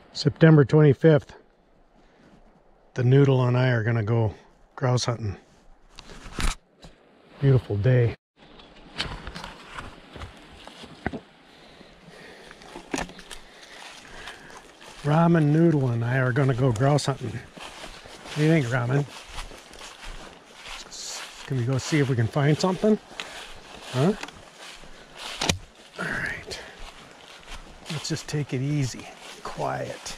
September 25th, the Noodle and I are gonna go grouse hunting. Beautiful day. Ramen, Noodle, and I are gonna go grouse hunting. What do you think, Ramen? Can we go see if we can find something? Huh? Alright. Let's just take it easy. Quiet.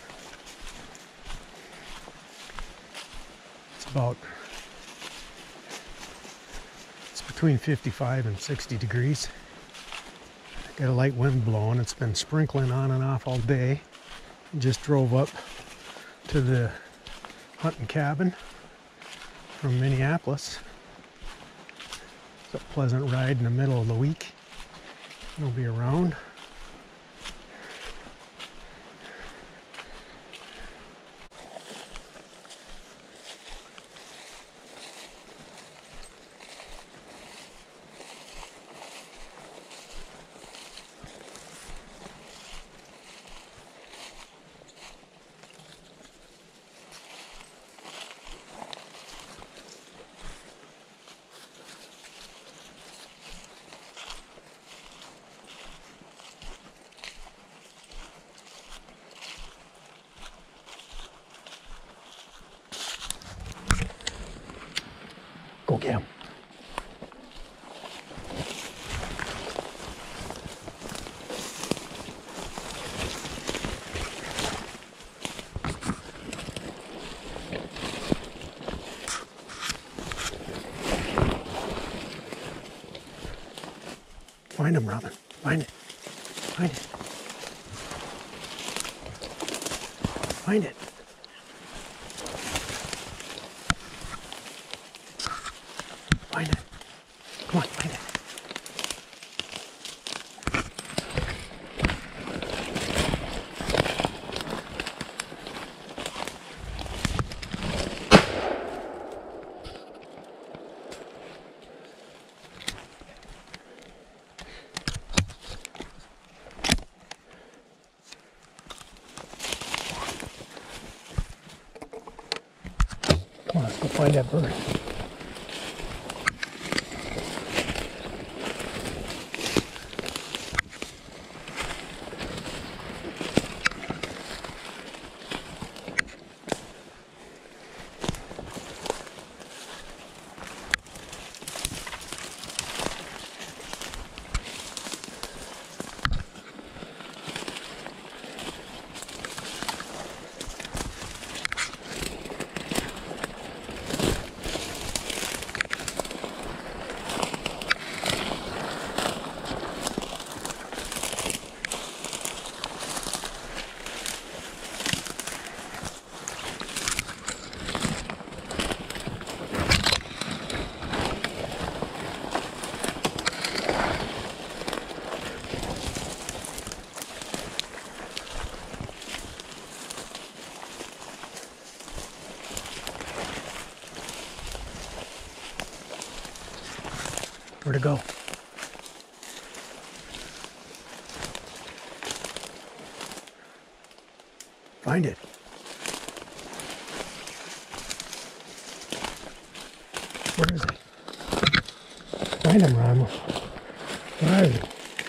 It's between 55 and 60 degrees. Got a light wind blowing. It's been sprinkling on and off all day. Just drove up to the hunting cabin from Minneapolis. It's a pleasant ride in the middle of the week. I'll be around. Go get him. Find him, Ramen. Find it. Find it. Find it. Find it. Come on, find it. Come on, let's go find that bird. Where'd it go? Find it. Where is it? Find him, Ramen. Where is he?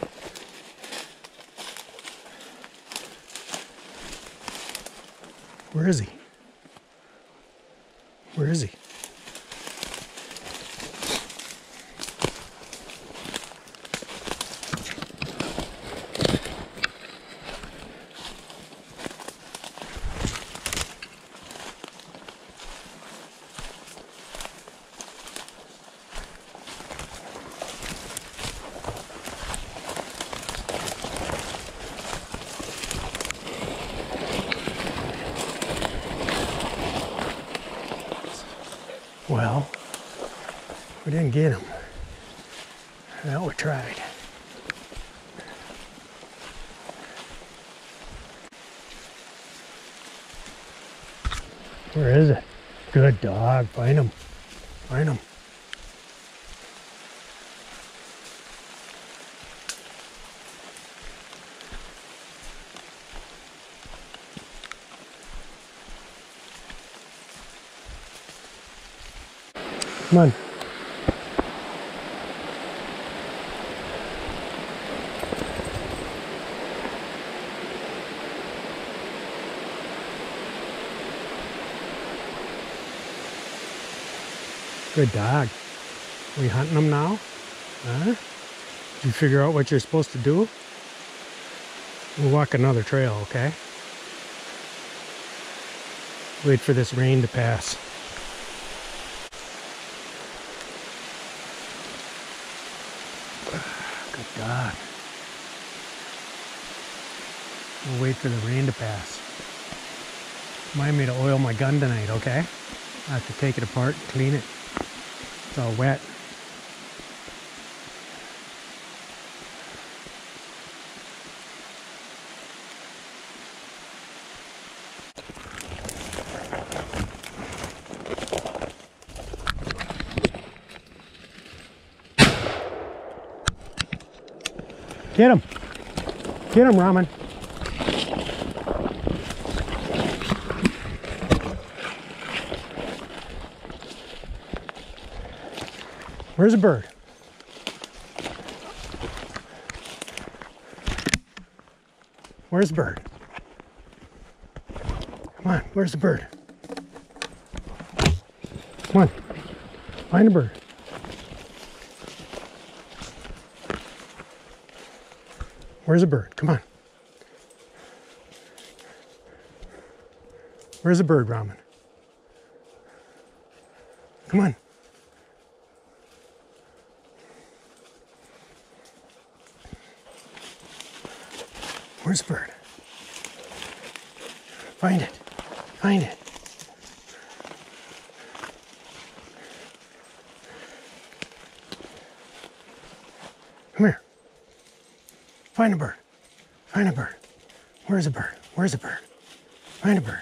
Where is he? Where is he? Well, we didn't get him. Well, we tried. Where is it? Good dog. Find him. Find him. Come on. Good dog. Are you hunting them now? Huh? Did you figure out what you're supposed to do? We'll walk another trail, okay? Wait for this rain to pass. Good dog. We'll wait for the rain to pass. Remind me to oil my gun tonight, okay? I have to take it apart and clean it. It's all wet. Get him! Get him, Ramen! Where's the bird? Where's the bird? Come on, where's the bird? Come on, find the bird. Where's the bird? Come on. Where's the bird, Ramen? Come on. Where's the bird? Find it. Find it. Come here. Find a bird. Find a bird. Where's the bird? Where's the bird? Find a bird.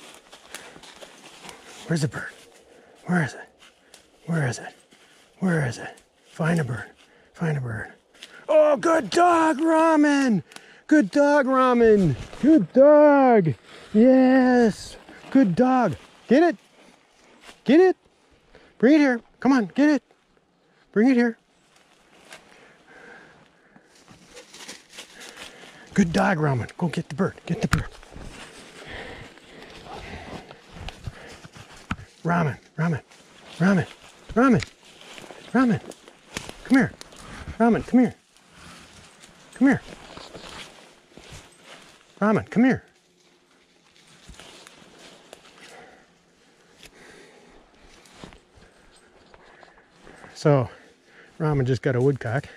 Where's the bird? Where is it? Where is it? Where is it? Find a bird. Find a bird. Oh, good dog, Ramen! Good dog, Ramen! Good dog! Yes! Good dog! Get it! Get it! Bring it here! Come on, get it! Bring it here! Good dog, Ramen. Go get the bird. Get the bird. Ramen, Ramen, Ramen, Ramen, Ramen. Come here. Ramen, come here. Come here. Ramen, come here. So, Ramen just got a woodcock.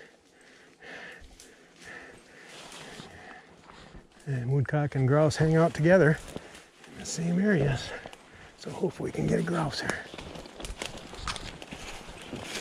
And woodcock and grouse hang out together in the same areas. So hopefully we can get a grouse here.